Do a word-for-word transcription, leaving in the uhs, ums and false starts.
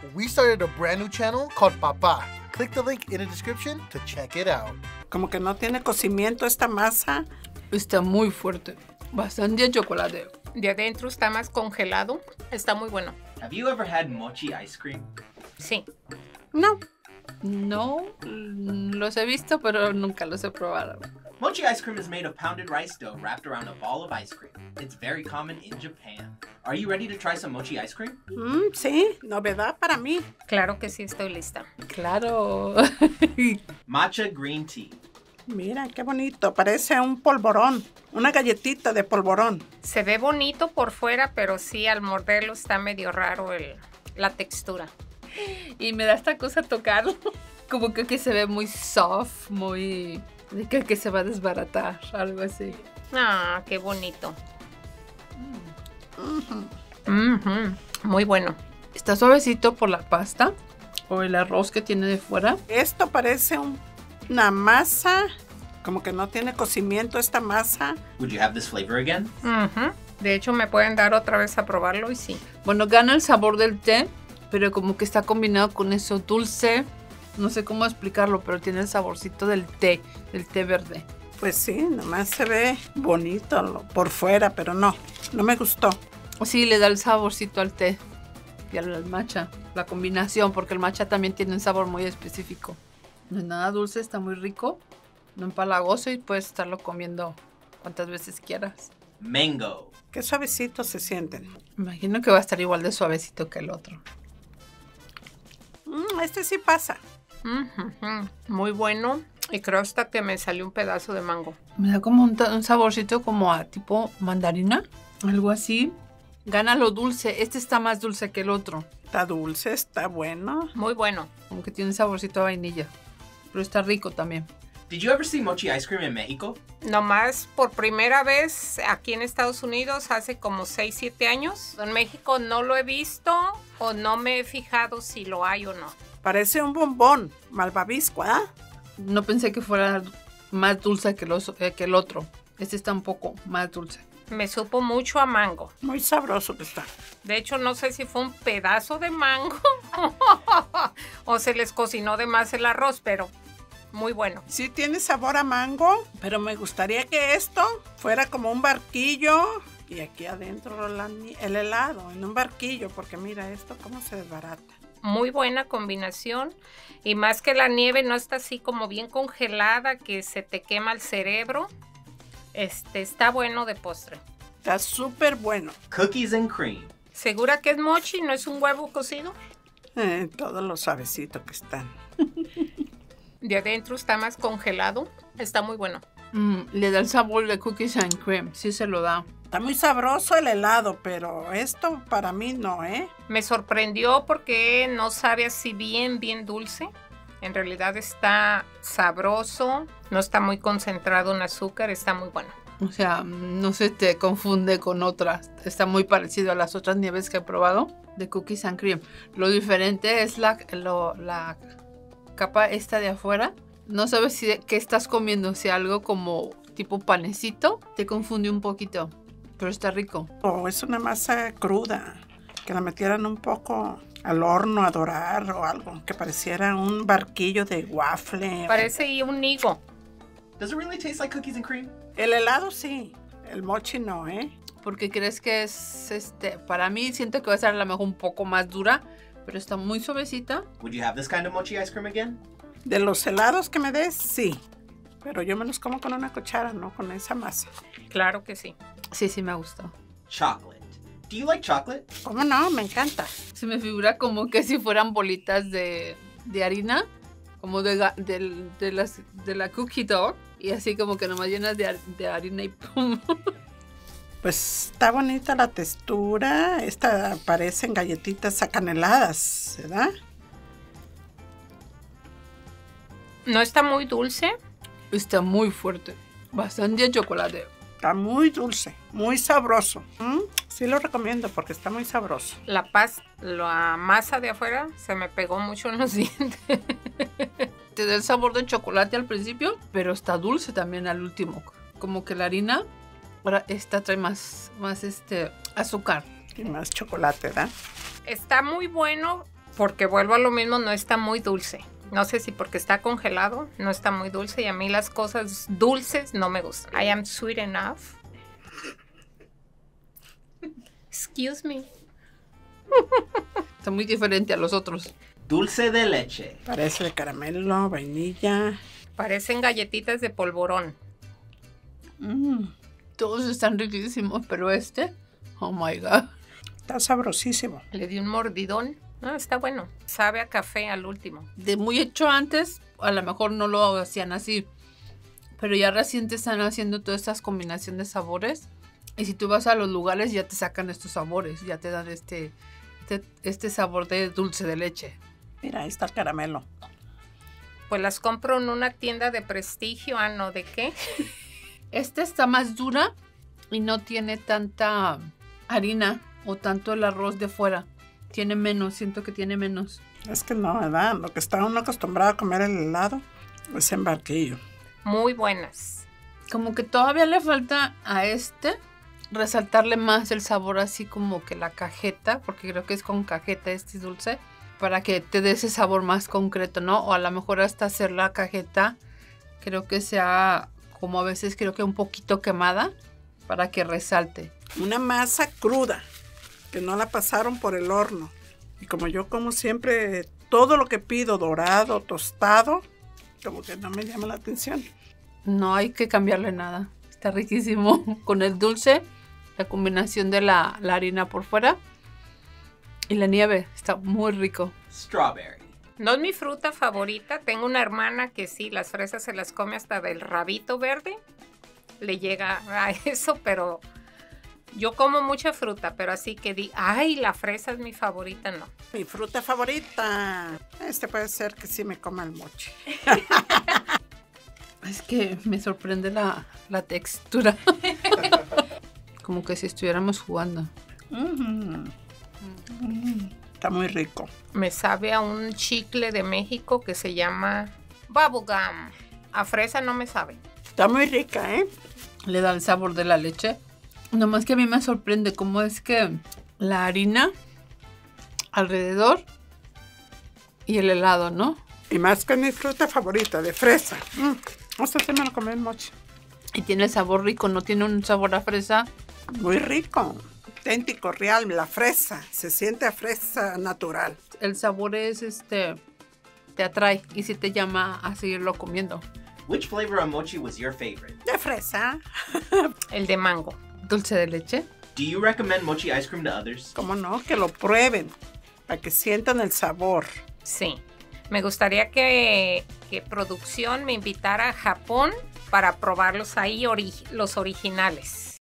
we started a brand new channel called Papá. Click the link in the description to check it out. Como que no tiene cocimiento esta masa. Está muy fuerte. Bastante chocolate. De adentro está más congelado. Está muy bueno. Have you ever had mochi ice cream? Sí. No. No, los he visto, pero nunca los he probado. Mochi ice cream is made of pounded rice dough wrapped around a ball of ice cream. It's very common in Japan. Are you ready to try some mochi ice cream? Mm, sí, novedad para mí. Claro que sí, estoy lista. Claro. Matcha green tea. Mira, qué bonito. Parece un polvorón. Una galletita de polvorón. Se ve bonito por fuera, pero sí, al morderlo está medio raro el, la textura. Y me da esta cosa tocarlo. Como que, que se ve muy soft, muy... De que, que se va a desbaratar, algo así. Ah, qué bonito. Mm. Mm-hmm. Muy bueno. Está suavecito por la pasta o el arroz que tiene de fuera. Esto parece un, una masa, como que no tiene cocimiento esta masa. Would you have this flavor again? Mm-hmm. De hecho, me pueden dar otra vez a probarlo y sí. Bueno, gana el sabor del té, pero como que está combinado con eso dulce. No sé cómo explicarlo, pero tiene el saborcito del té, del té verde. Pues sí, nomás se ve bonito por fuera, pero no, no me gustó. Sí, le da el saborcito al té y al matcha, la combinación, porque el matcha también tiene un sabor muy específico. No es nada dulce, está muy rico, no empalagoso y puedes estarlo comiendo cuantas veces quieras. Mango. Qué suavecitos se sienten. Imagino que va a estar igual de suavecito que el otro. Mm, este sí pasa. Mm-hmm. Muy bueno. Y creo hasta que me salió un pedazo de mango. Me da como un, un saborcito como a tipo mandarina, algo así. Gana lo dulce. Este está más dulce que el otro. Está dulce, está bueno. Muy bueno. Como que tiene saborcito a vainilla. Pero está rico también. Did you ever see mochi ice cream in Mexico? Nomás por primera vez aquí en Estados Unidos hace como seis, siete años. En México no lo he visto o no me he fijado si lo hay o no. Parece un bombón, malvavisco, ¿ah? ¿eh? No pensé que fuera más dulce que, los, eh, que el otro. Este está un poco más dulce. Me supo mucho a mango. Muy sabroso que está. De hecho, no sé si fue un pedazo de mango o se les cocinó de más el arroz, pero muy bueno. Sí tiene sabor a mango, pero me gustaría que esto fuera como un barquillo y aquí adentro la, el helado, en un barquillo, porque mira esto cómo se desbarata. Muy buena combinación y más que la nieve no está así como bien congelada que se te quema el cerebro. Este está bueno de postre. Está súper bueno. Cookies and cream. ¿Segura que es mochi? ¿No es un huevo cocido? Eh, todo lo suavecito que están. De adentro está más congelado. Está muy bueno. Mm, le da el sabor de cookies and cream. Sí se lo da. Está muy sabroso el helado, pero esto para mí no, ¿eh? Me sorprendió porque no sabe así bien, bien dulce. En realidad está sabroso, no está muy concentrado en azúcar, está muy bueno. O sea, no se te confunde con otras. Está muy parecido a las otras nieves que he probado de cookies and cream. Lo diferente es la, lo, la capa esta de afuera. No sabes si qué estás comiendo, si algo como tipo panecito, te confunde un poquito. Pero está rico. O es una masa cruda, que la metieran un poco al horno a dorar o algo, que pareciera un barquillo de waffle. Parece y un higo. Does it really taste like cookies and cream? El helado sí, el mochi no, ¿eh? Porque crees que es, este, para mí siento que va a ser a lo mejor un poco más dura, pero está muy suavecita. Would you have this kind of mochi ice cream again? De los helados que me des, sí. Pero yo me los como con una cuchara, no con esa masa. Claro que sí. Sí, sí me gustó. Chocolate. Do you like chocolate? ¿Cómo no? Me encanta. Se me figura como que si fueran bolitas de, de harina, como de, de, de, las, de la cookie dough, y así como que nomás llenas de, de harina y pum. Pues está bonita la textura. Esta parecen galletitas acaneladas, ¿verdad? No está muy dulce. Está muy fuerte. Bastante chocolate. Está muy dulce, muy sabroso. ¿Mm? Sí lo recomiendo porque está muy sabroso. La, paz, la masa de afuera se me pegó mucho en los dientes. Te da el sabor de chocolate al principio, pero está dulce también al último. Como que la harina, ahora esta trae más, más este, azúcar. Y más chocolate, ¿verdad? Está muy bueno Porque vuelvo a lo mismo, no está muy dulce. No sé si porque está congelado, no está muy dulce. Y a mí las cosas dulces no me gustan. I am sweet enough. Excuse me. Está muy diferente a los otros. Dulce de leche. Parece de caramelo, vainilla. Parecen galletitas de polvorón. Mm, Todos están riquísimos, pero este, oh my God. está sabrosísimo. Le di un mordidón. Ah, está bueno. Sabe a café al último. De muy hecho antes, a lo mejor no lo hacían así, pero ya reciente están haciendo todas estas combinaciones de sabores. Y si tú vas a los lugares ya te sacan estos sabores, ya te dan este, este, este sabor de dulce de leche. Mira, ahí está el caramelo. Pues las compro en una tienda de prestigio. Ah, no, ¿de qué? Esta está más dura y no tiene tanta harina o tanto el arroz de fuera. Tiene menos, siento que tiene menos. Es que no, ¿verdad? Lo que está uno acostumbrado a comer el helado es en barquillo. Muy buenas. Como que todavía le falta a este resaltarle más el sabor así como que la cajeta, porque creo que es con cajeta este dulce, para que te dé ese sabor más concreto, ¿no? O a lo mejor hasta hacer la cajeta, creo que sea como a veces creo que un poquito quemada, para que resalte. Una masa cruda, que no la pasaron por el horno. Y como yo como siempre, todo lo que pido dorado, tostado, como que no me llama la atención. No hay que cambiarle nada. Está riquísimo. Con el dulce, la combinación de la, la harina por fuera y la nieve. Está muy rico. Strawberry. No es mi fruta favorita. Tengo una hermana que sí, las fresas se las come hasta del rabito verde. Le llega a eso, pero yo como mucha fruta, pero así que di, ay, la fresa es mi favorita, no. Mi fruta favorita. Este puede ser que sí me coma el mochi. Es que me sorprende la, la textura. Como que si estuviéramos jugando. Mm. Mm. Está muy rico. Me sabe a un chicle de México que se llama bubblegum. A fresa no me sabe. Está muy rica, ¿eh? Le da el sabor de la leche. Nomás que a mí me sorprende cómo es que la harina alrededor y el helado, ¿no? Y más que mi fruta favorita, de fresa. Mm. Esto sí me lo comí el mochi. Y tiene sabor rico, no tiene un sabor a fresa. Muy rico. Auténtico, real, la fresa. Se siente a fresa natural. El sabor es, este, te atrae y sí te llama a seguirlo comiendo. Which flavor of mochi was your favorite? De fresa. El de mango. Dulce de leche. Do you recommend mochi ice cream to others? ¿Cómo no? Que lo prueben. Para que sientan el sabor. Sí. Me gustaría que, que producción me invitara a Japón para probarlos ahí, ori- los originales.